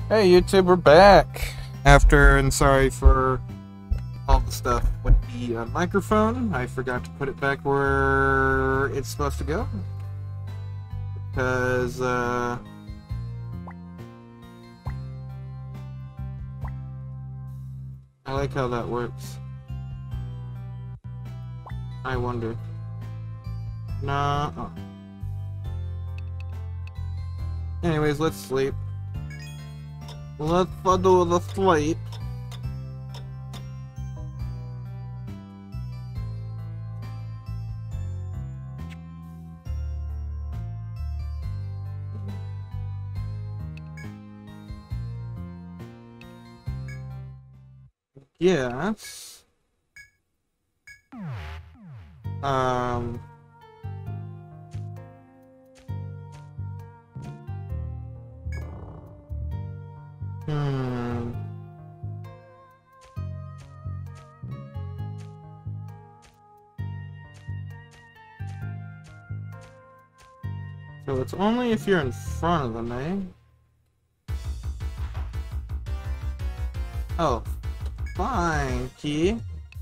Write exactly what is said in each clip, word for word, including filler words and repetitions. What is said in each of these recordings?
Hey YouTube, we're back. After, and sorry for all the stuff with the uh, microphone. I forgot to put it back where it's supposed to go. Because, uh... I like how that works. I wonder. Nah. Oh. Anyways, let's sleep. Let's do the sleep. Yes. Um. Hmm. So it's only if you're in front of them, eh? Oh, fine, Key.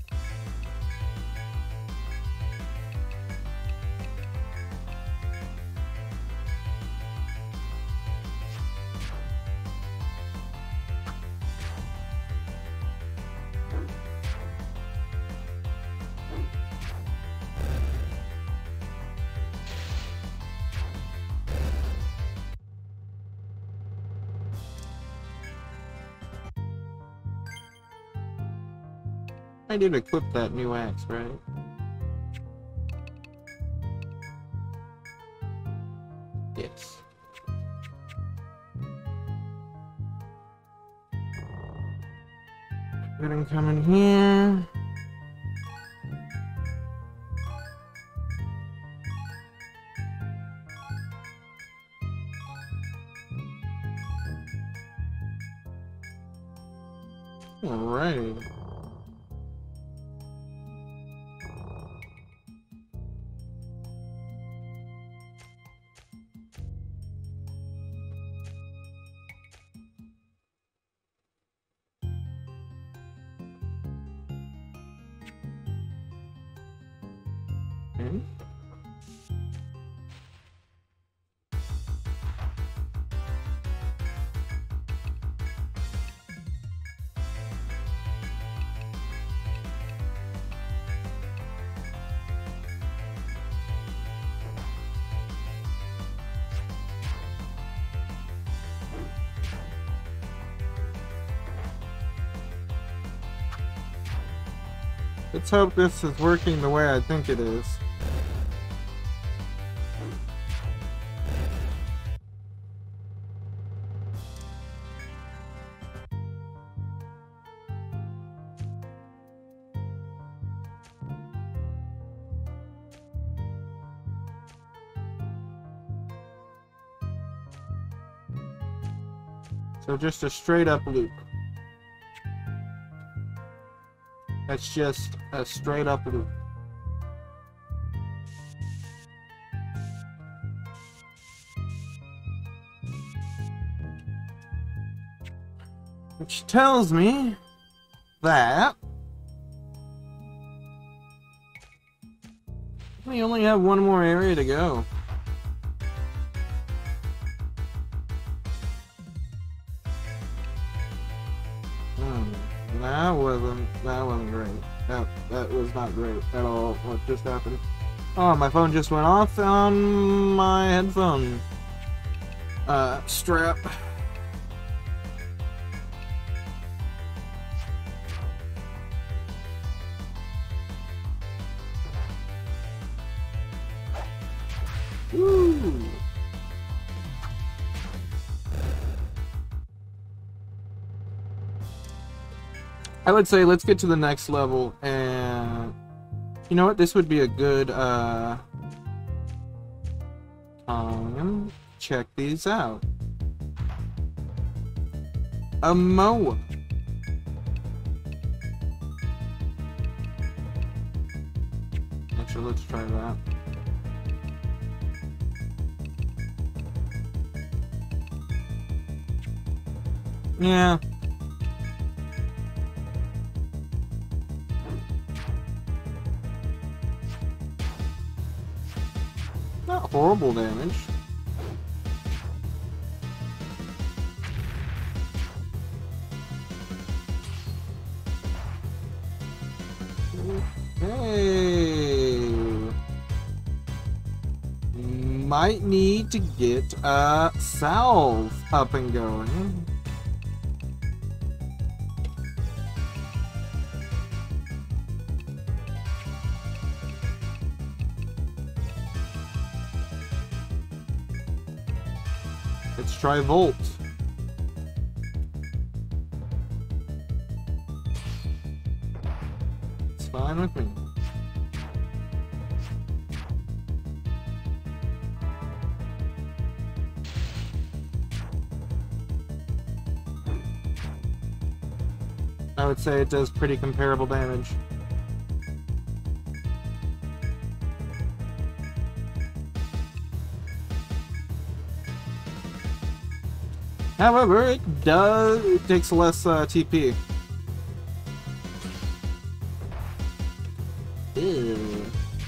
I did equip that new axe, right? Yes. Gonna come in here. Alright. Okay. Let's hope this is working the way I think it is. So just a straight up loop. That's just a straight up loop. Which tells me that we only have one more area to go. Hmm, that wasn't that wasn't great. That that was not great at all. What just happened? Oh, my phone just went off on my headphone uh, strap. Woo! I would say let's get to the next level, and you know what? This would be a good uh time. Check these out. A mower. Actually, let's try that. Yeah. Not horrible damage. Okay. Might need to get a salve up and going. Let's try Volt. It's fine with me. I would say it does pretty comparable damage. However, it does it takes less uh, T P. Ew.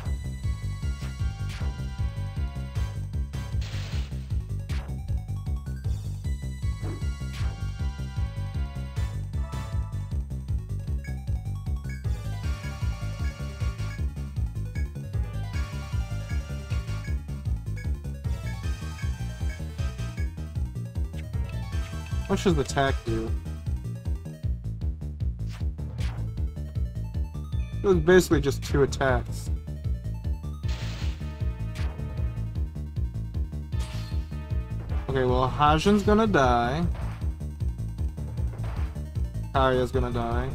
What does the attack do? It was basically just two attacks. Okay, well, Hajin's gonna die. Arya's gonna die.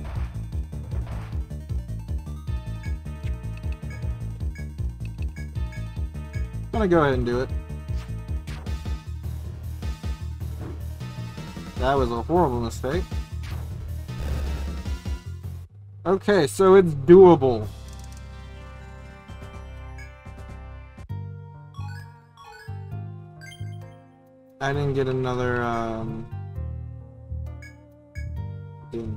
I'm gonna go ahead and do it. That was a horrible mistake. Okay, so it's doable. I didn't get another, um... thing.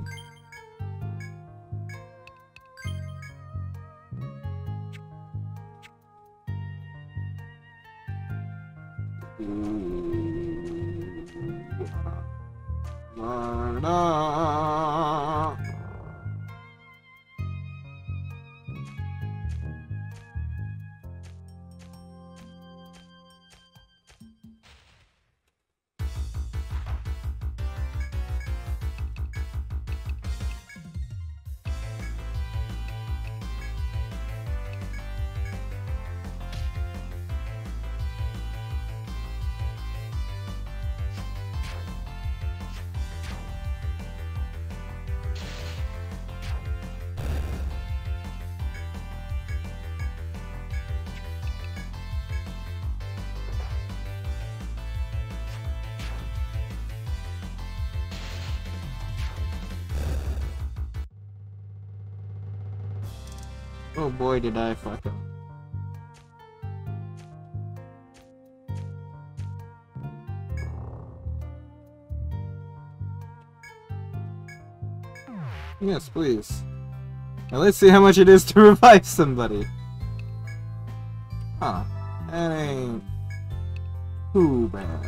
Marna. Oh boy, did I fuck up. Yes, please. Now let's see how much it is to revive somebody. Huh. That ain't too bad.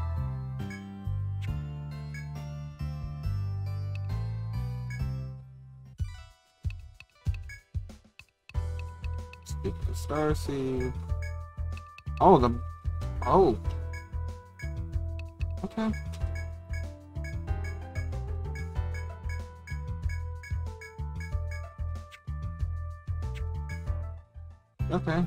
Get the Star Seed. Oh, the... Oh. Okay. Okay.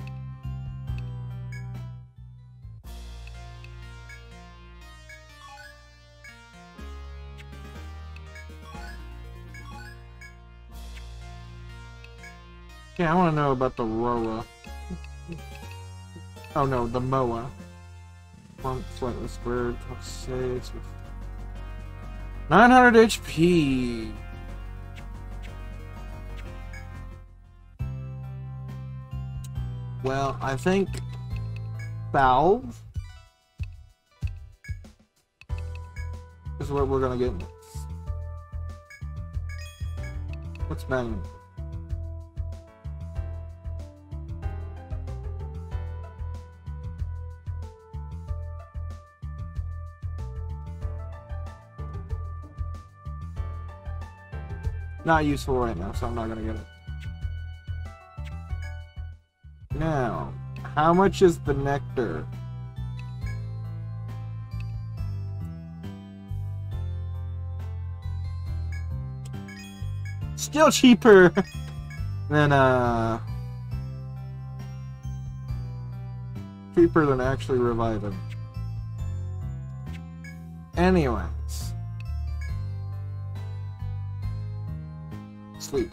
Yeah, I want to know about the Roa. Oh no, the Moa. Plump, flightless bird, tough saves. nine hundred H P! Well, I think... Valve? This is what we're gonna get next. What's banging? Not useful right now, so I'm not gonna get it. Now, how much is the nectar? Still cheaper than uh cheaper than actually reviving. Anyways. Sleep.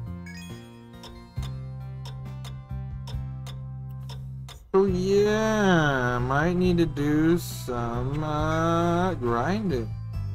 Oh yeah, might need to do some uh, grinding.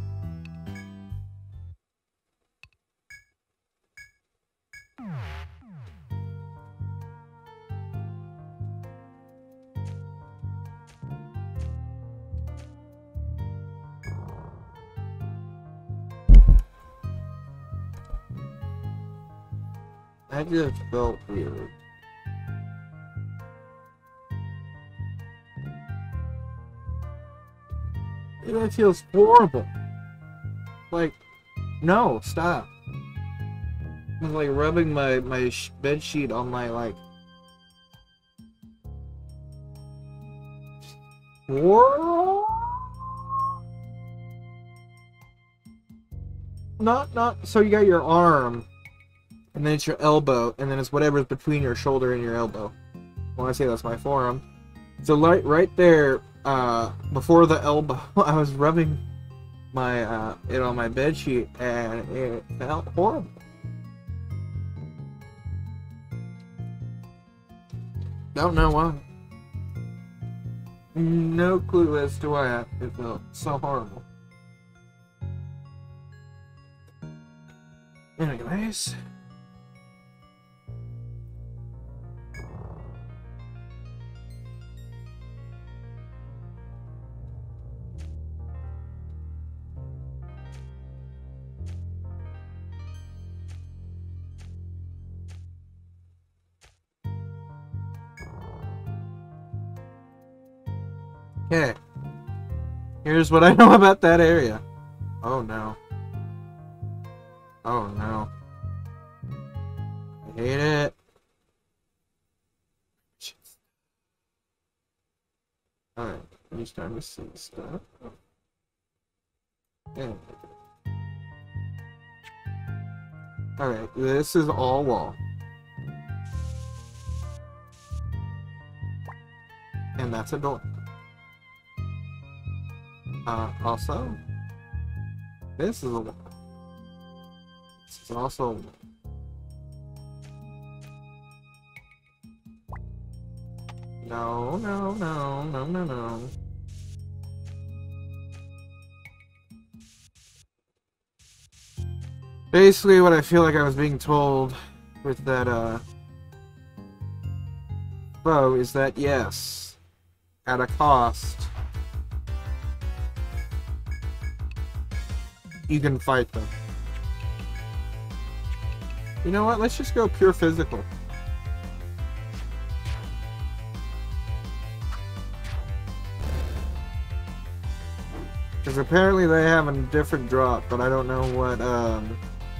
That just felt weird. That feels horrible. Like, no, stop. I was like rubbing my my sh bed sheet on my like. Whoa. Not not. So you got your arm, and then it's your elbow, and then it's whatever's between your shoulder and your elbow. When I say that's my forearm. So right right there. Uh, before the elbow, I was rubbing my uh, it on my bed sheet, and it felt horrible. Don't know why. No clue as to why it felt so horrible. Anyways. Okay, here's what I know about that area. Oh no. Oh no. I hate it. Alright, you starting to see stuff. Yeah. Alright, this is all wall. And that's a door. Uh, also, this is a wall. This is also a wall. No, no, no, no, no, no. Basically, what I feel like I was being told with that, uh, foe is that, yes, at a cost, you can fight them. You know what? Let's just go pure physical. Because apparently they have a different drop, but I don't know what, um...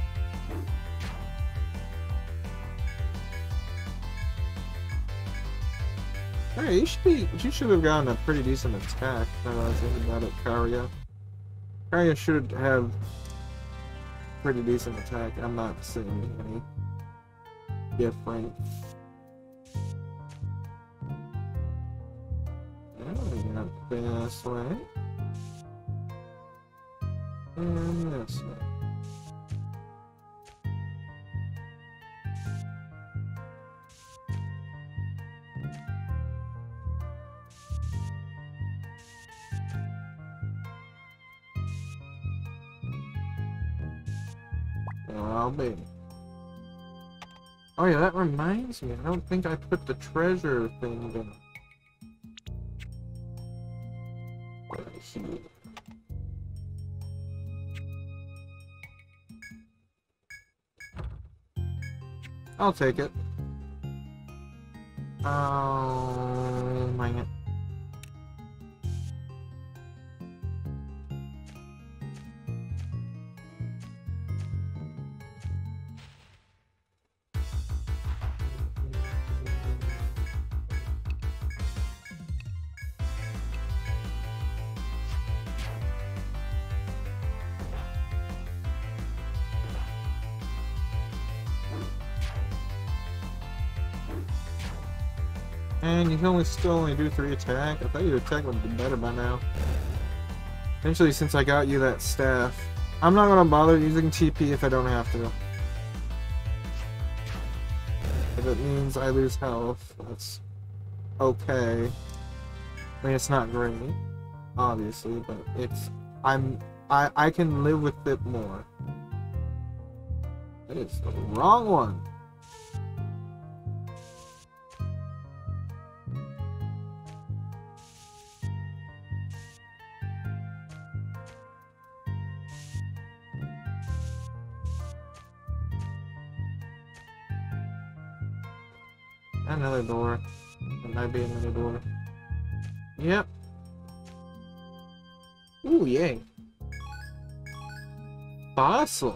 Hey, you should be, you should have gotten a pretty decent attack, now that I was thinking about it, Karia. Karia should have pretty decent attack. I'm not seeing any different. Oh, got this way. And this way. I'll be. Oh yeah, that reminds me. I don't think I put the treasure thing in. Right here. I'll take it. Oh, dang it. And you can only still only do three attack. I thought your attack would have been better by now. Eventually, since I got you that staff, I'm not gonna bother using T P if I don't have to. If it means I lose health, that's okay. I mean, it's not great, obviously, but it's I'm I I can live with it more. That is the wrong one. Another door. It might be another door. Yep. Ooh, yay. Fossil.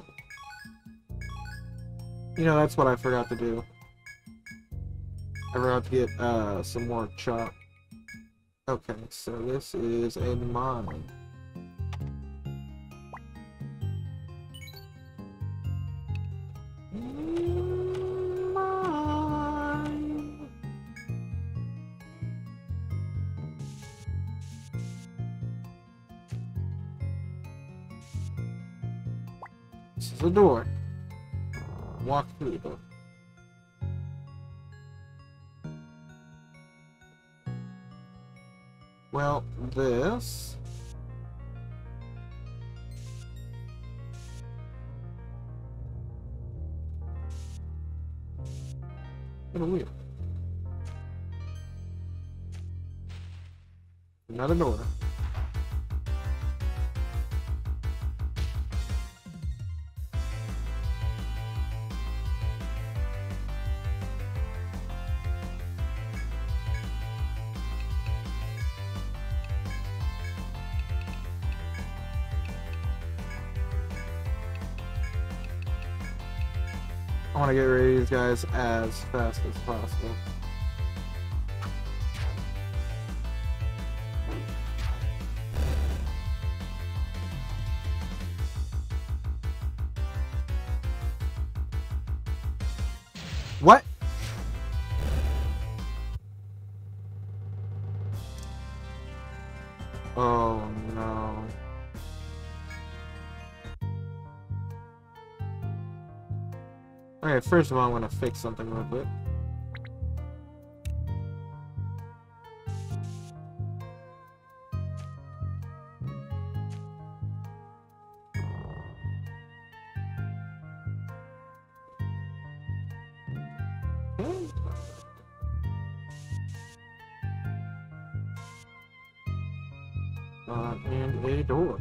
You know, that's what I forgot to do. I forgot to get uh, some more chop. Okay, so this is a mine. This is a door. Walk through the door. Well, this... What a wheel. Another door. I want to get rid of these guys as fast as possible. What? Oh no. Alright, first of all, I'm gonna fix something real quick. Okay. Uh, and a door.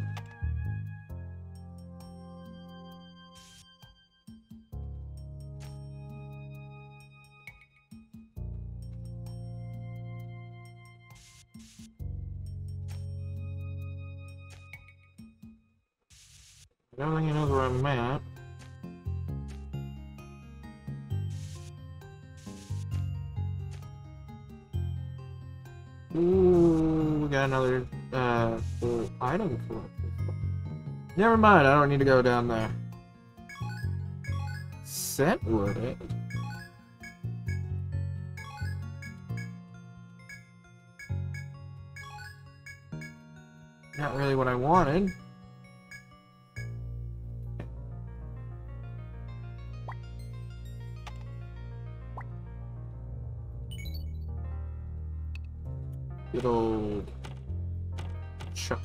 Now you know where I'm at. Ooh, we got another uh, full item collector. Never mind, I don't need to go down there. Scentwood, eh? Not really what I wanted. Good old chop.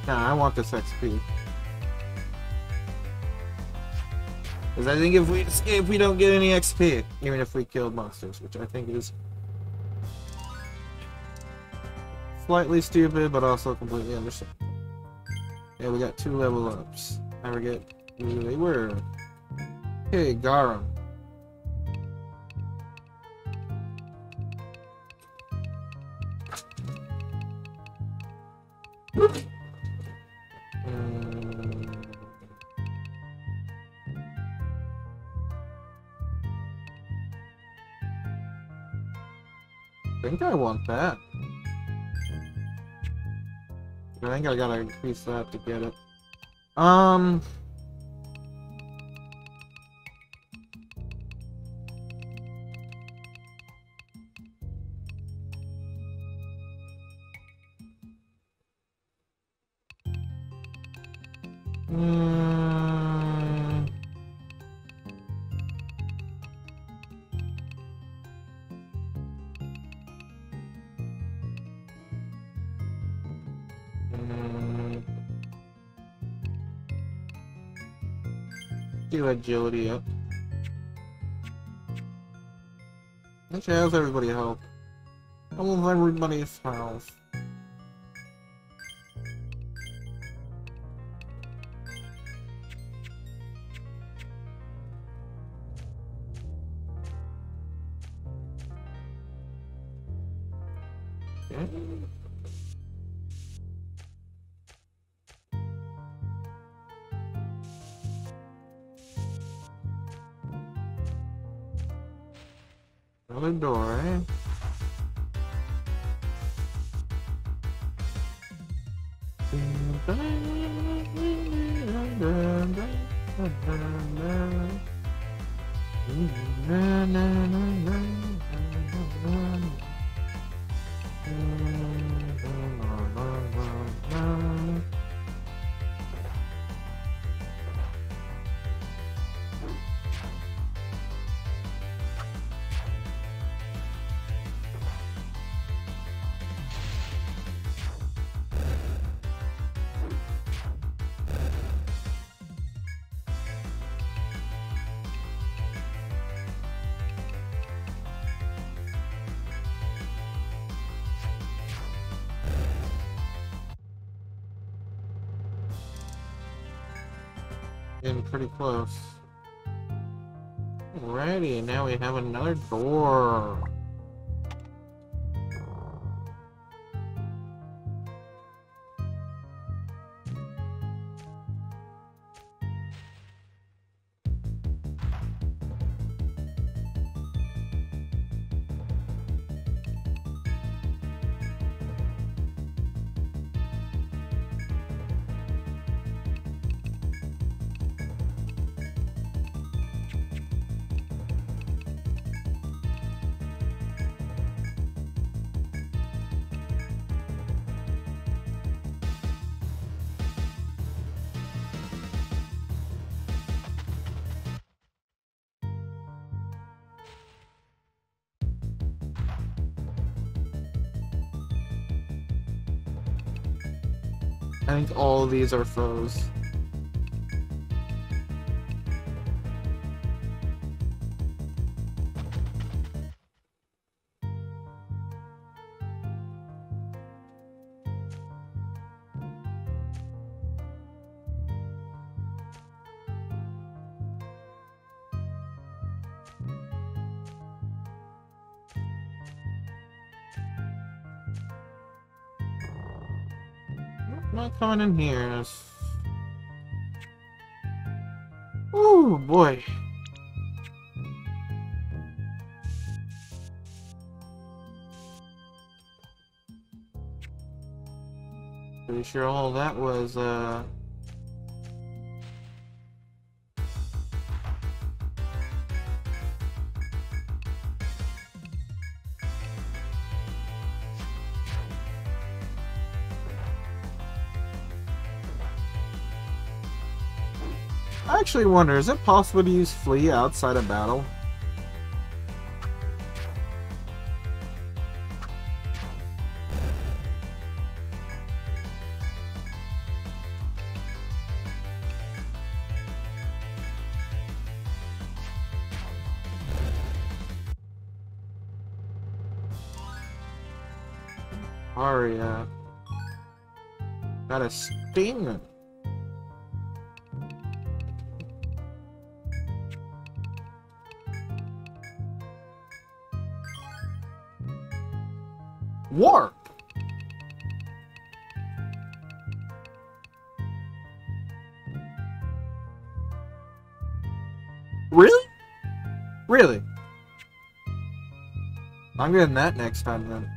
Nah, I want this X P. Because I think if we escape, we don't get any X P. Even if we killed monsters, which I think is slightly stupid, but also completely understandable. Yeah, we got two level ups. I forget who they were. Hey, Garum. Um, I think I want that. I think I gotta increase that to get it. Um... Mm. Mm. Do agility up. Actually, how's everybody health? How will everybody's health? Okay. Another door, eh? Getting pretty close. Alrighty, now we have another door. I think all of these are foes. Not coming in here. Oh boy. Pretty sure all that was uh I actually wonder, is it possible to use Flea outside of battle? Aria. Got a Sting. Warp. Really? Really? I'm getting that next time then.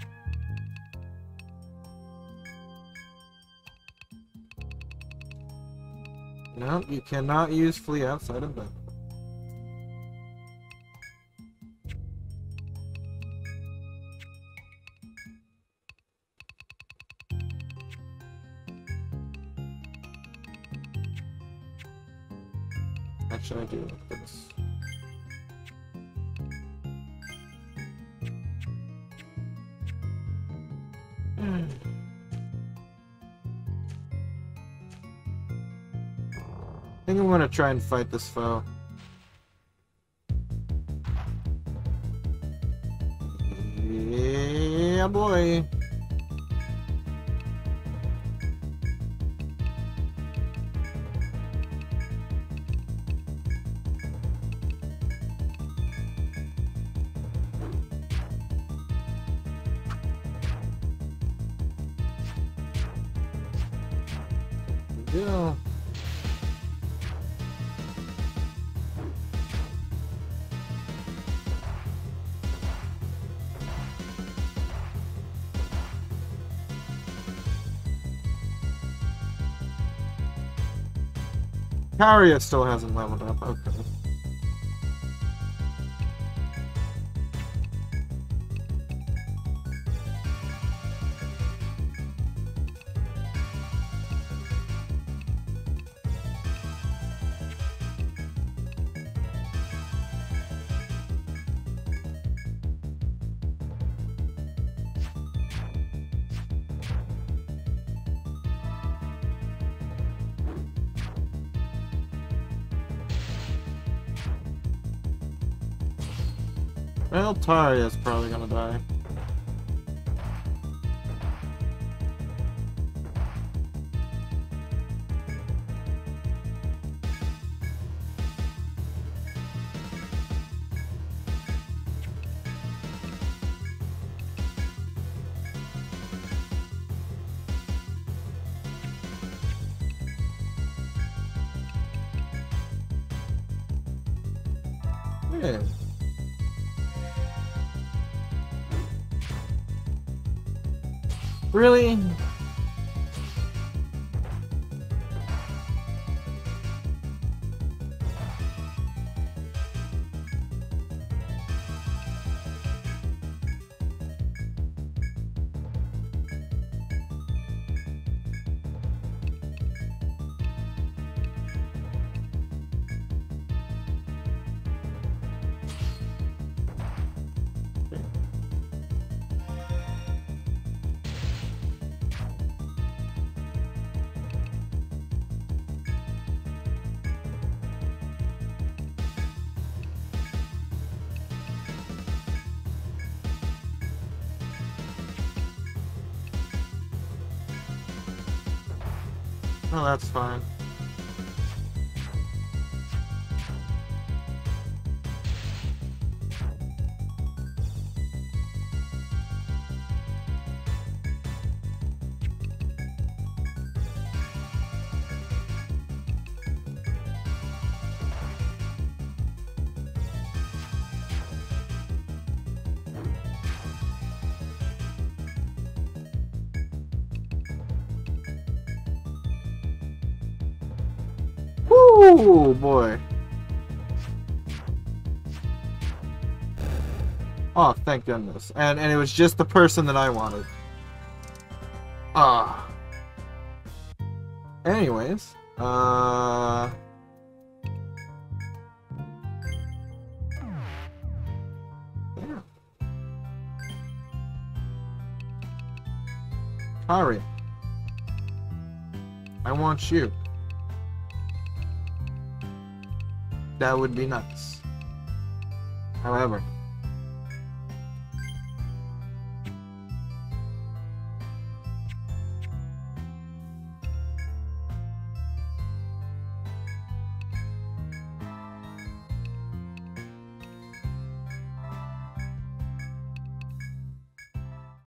No, you cannot use Flea outside of that. Actually, I do like this. Hmm. I think I'm gonna try and fight this foe. Yeah, boy. Yeah. Karia still hasn't leveled up, okay. Well, Taria's probably gonna die. Yeah. Really? Oh, that's fine. Ooh, boy. Oh, thank goodness. And and it was just the person that I wanted. Ah. Anyways, uh yeah. Kari. I want you. That would be nice. However,